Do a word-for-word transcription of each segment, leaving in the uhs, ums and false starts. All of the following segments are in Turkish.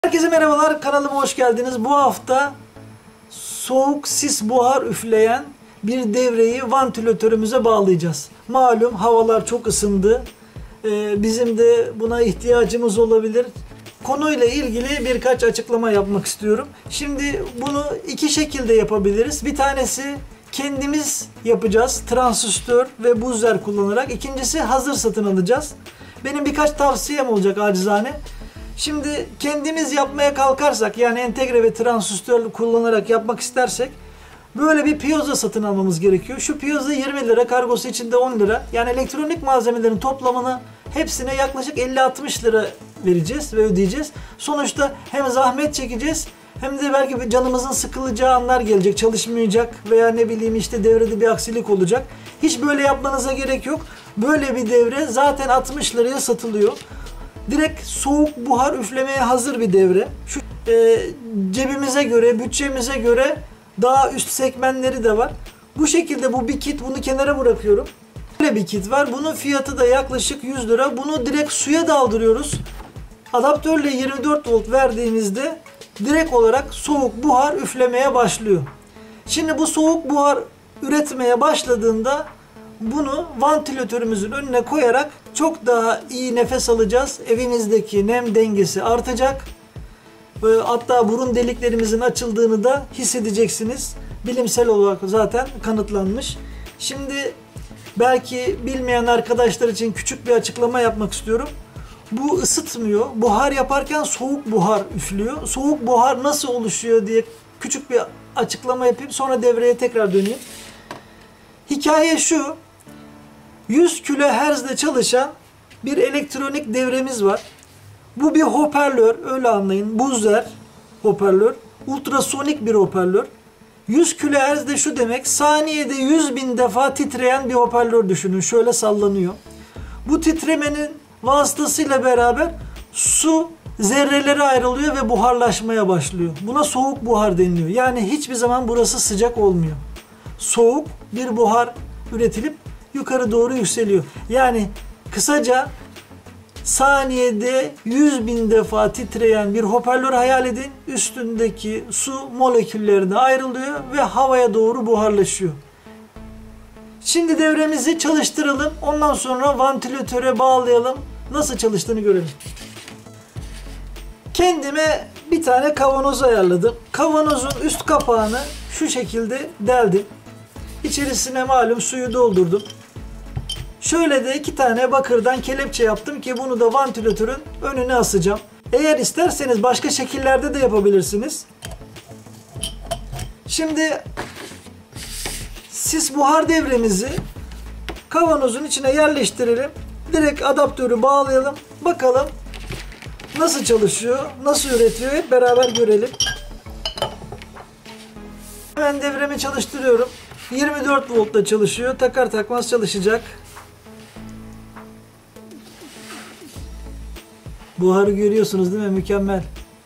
Herkese merhabalar, kanalıma hoş geldiniz. Bu hafta soğuk sis buhar üfleyen bir devreyi vantilatörümüze bağlayacağız. Malum havalar çok ısındı. Ee, bizim de buna ihtiyacımız olabilir. Konuyla ilgili birkaç açıklama yapmak istiyorum. Şimdi bunu iki şekilde yapabiliriz. Bir tanesi kendimiz yapacağız. Transistör ve buzzer kullanarak. İkincisi hazır satın alacağız. Benim birkaç tavsiyem olacak acizane. Şimdi kendimiz yapmaya kalkarsak, yani entegre ve transistör kullanarak yapmak istersek böyle bir piyoza satın almamız gerekiyor. Şu piyoza yirmi lira, kargosu içinde on lira. Yani elektronik malzemelerin toplamını hepsine yaklaşık elli altmış lira vereceğiz ve ödeyeceğiz. Sonuçta hem zahmet çekeceğiz hem de belki canımızın sıkılacağı anlar gelecek, çalışmayacak veya ne bileyim işte devrede bir aksilik olacak. Hiç böyle yapmanıza gerek yok. Böyle bir devre zaten altmış liraya satılıyor. Direkt soğuk buhar üflemeye hazır bir devre. Şu e, cebimize göre, bütçemize göre daha üst segmentleri de var. Bu şekilde bu bir kit, bunu kenara bırakıyorum. Böyle bir kit var. Bunun fiyatı da yaklaşık yüz lira. Bunu direkt suya daldırıyoruz. Adaptörle yirmi dört volt verdiğimizde direkt olarak soğuk buhar üflemeye başlıyor. Şimdi bu soğuk buhar üretmeye başladığında bunu vantilatörümüzün önüne koyarak çok daha iyi nefes alacağız. Evimizdeki nem dengesi artacak. Hatta burun deliklerimizin açıldığını da hissedeceksiniz. Bilimsel olarak zaten kanıtlanmış. Şimdi belki bilmeyen arkadaşlar için küçük bir açıklama yapmak istiyorum. Bu ısıtmıyor. Buhar yaparken soğuk buhar üflüyor. Soğuk buhar nasıl oluşuyor diye küçük bir açıklama yapayım. Sonra devreye tekrar döneyim. Hikaye şu. yüz kilohertz'de çalışan bir elektronik devremiz var. Bu bir hoparlör, öyle anlayın. Buzzer hoparlör. Ultrasonik bir hoparlör. yüz kilohertz de şu demek, saniyede yüz bin defa titreyen bir hoparlör düşünün. Şöyle sallanıyor. Bu titremenin vasıtasıyla beraber su zerreleri ayrılıyor ve buharlaşmaya başlıyor. Buna soğuk buhar deniliyor. Yani hiçbir zaman burası sıcak olmuyor. Soğuk bir buhar üretilip yukarı doğru yükseliyor. Yani kısaca saniyede yüz bin defa titreyen bir hoparlör hayal edin. Üstündeki su moleküllerine ayrılıyor ve havaya doğru buharlaşıyor. Şimdi devremizi çalıştıralım. Ondan sonra vantilatöre bağlayalım. Nasıl çalıştığını görelim. Kendime bir tane kavanoz ayarladım. Kavanozun üst kapağını şu şekilde deldim. İçerisine malum suyu doldurdum. Şöyle de iki tane bakırdan kelepçe yaptım ki bunu da vantilatörün önüne asacağım. Eğer isterseniz başka şekillerde de yapabilirsiniz. Şimdi sis buhar devremizi kavanozun içine yerleştirelim. Direkt adaptörü bağlayalım. Bakalım nasıl çalışıyor, nasıl üretiyor, hep beraber görelim. Hemen devremi çalıştırıyorum. yirmi dört voltla çalışıyor. Takar takmaz çalışacak. Buharı görüyorsunuz değil mi? Mükemmel.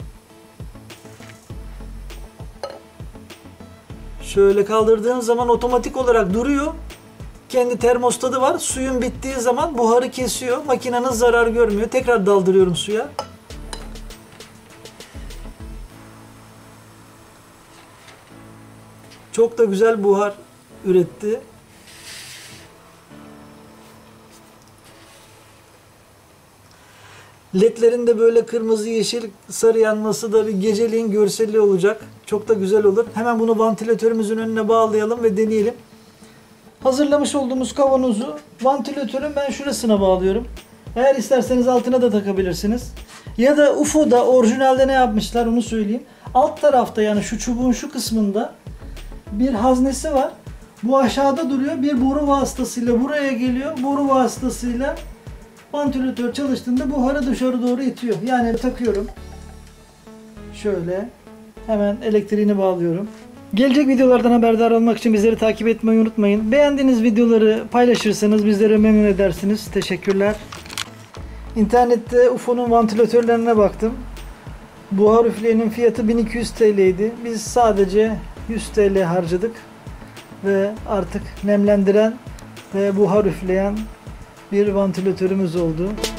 Şöyle kaldırdığım zaman otomatik olarak duruyor. Kendi termostatı var. Suyun bittiği zaman buharı kesiyor. Makinenin zarar görmüyor. Tekrar daldırıyorum suya. Çok da güzel buhar üretti. Ledlerin de böyle kırmızı, yeşil, sarı yanması da bir geceliğin görselliği olacak. Çok da güzel olur. Hemen bunu vantilatörümüzün önüne bağlayalım ve deneyelim. Hazırlamış olduğumuz kavanozu vantilatörün ben şurasına bağlıyorum. Eğer isterseniz altına da takabilirsiniz. Ya da U F O'da orijinalde ne yapmışlar onu söyleyeyim. Alt tarafta, yani şu çubuğun şu kısmında bir haznesi var. Bu aşağıda duruyor. Bir boru vasıtasıyla buraya geliyor. Boru vasıtasıyla vantilatör çalıştığında buharı dışarı doğru itiyor. Yani takıyorum. Şöyle. Hemen elektriğini bağlıyorum. Gelecek videolardan haberdar olmak için bizleri takip etmeyi unutmayın. Beğendiğiniz videoları paylaşırsanız bizleri memnun edersiniz. Teşekkürler. İnternette U F O'nun vantilatörlerine baktım. Buhar üfleyenin fiyatı bin iki yüz T L'ydi. Biz sadece yüz T L harcadık. Ve artık nemlendiren ve buhar üfleyen bir vantilatörümüz oldu.